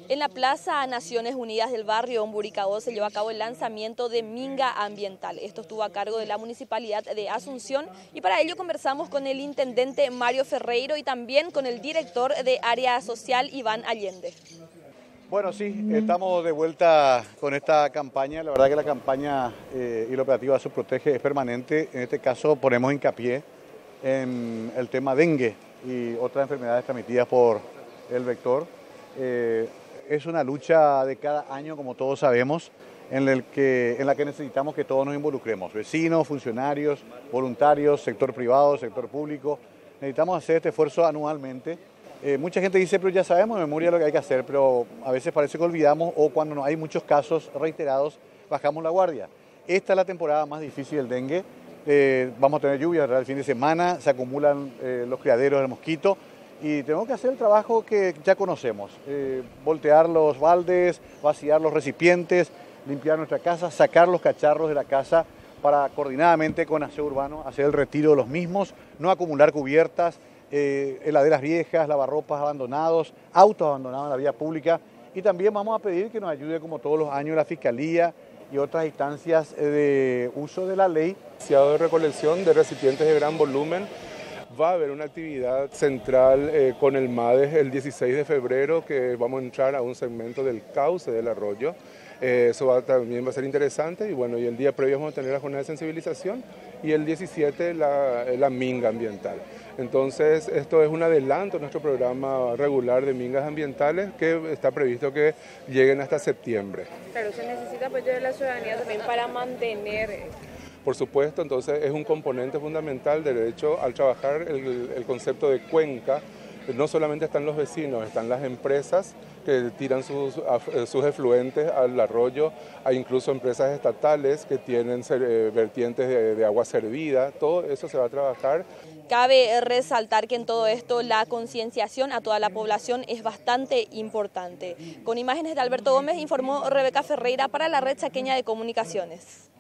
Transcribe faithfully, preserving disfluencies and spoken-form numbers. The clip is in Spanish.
En la Plaza Naciones Unidas del barrio Umburicabó se llevó a cabo el lanzamiento de Minga Ambiental. Esto estuvo a cargo de la Municipalidad de Asunción y para ello conversamos con el intendente Mario Ferreiro y también con el director de Área Social Iván Allende. Bueno, sí, estamos de vuelta con esta campaña. La verdad que la campaña eh, y la operativa Subprotege es permanente. En este caso ponemos hincapié en el tema dengue y otras enfermedades transmitidas por el vector. Eh, es una lucha de cada año, como todos sabemos, en, el que, en la que necesitamos que todos nos involucremos. Vecinos, funcionarios, voluntarios, sector privado, sector público. Necesitamos hacer este esfuerzo anualmente. Eh, mucha gente dice, pero ya sabemos de memoria lo que hay que hacer, pero a veces parece que olvidamos o cuando no hay muchos casos reiterados, bajamos la guardia. Esta es la temporada más difícil del dengue. Eh, vamos a tener lluvias el fin de semana, se acumulan eh, los criaderos del mosquito y tenemos que hacer el trabajo que ya conocemos. Eh, voltear los baldes, vaciar los recipientes, limpiar nuestra casa, sacar los cacharros de la casa para coordinadamente con Aseo Urbano hacer el retiro de los mismos, no acumular cubiertas, Eh, heladeras viejas, lavarropas abandonados, autos abandonados en la vía pública y también vamos a pedir que nos ayude como todos los años la Fiscalía y otras instancias de uso de la ley. De recolección de recipientes de gran volumen. Va a haber una actividad central eh, con el MADES el dieciséis de febrero que vamos a entrar a un segmento del cauce del arroyo. Eh, eso va, también va a ser interesante y bueno, y el día previo vamos a tener la jornada de sensibilización y el diecisiete la, la minga ambiental. Entonces esto es un adelanto a nuestro programa regular de mingas ambientales que está previsto que lleguen hasta septiembre. Claro, se necesita apoyo de la ciudadanía también para mantener... Por supuesto, entonces es un componente fundamental del derecho al trabajar el, el concepto de cuenca. No solamente están los vecinos, están las empresas que tiran sus, sus efluentes al arroyo, hay incluso empresas estatales que tienen vertientes de, de agua servida, todo eso se va a trabajar. Cabe resaltar que en todo esto la concienciación a toda la población es bastante importante. Con imágenes de Alberto Gómez informó Rebeca Ferreira para la Red Chaqueña de Comunicaciones.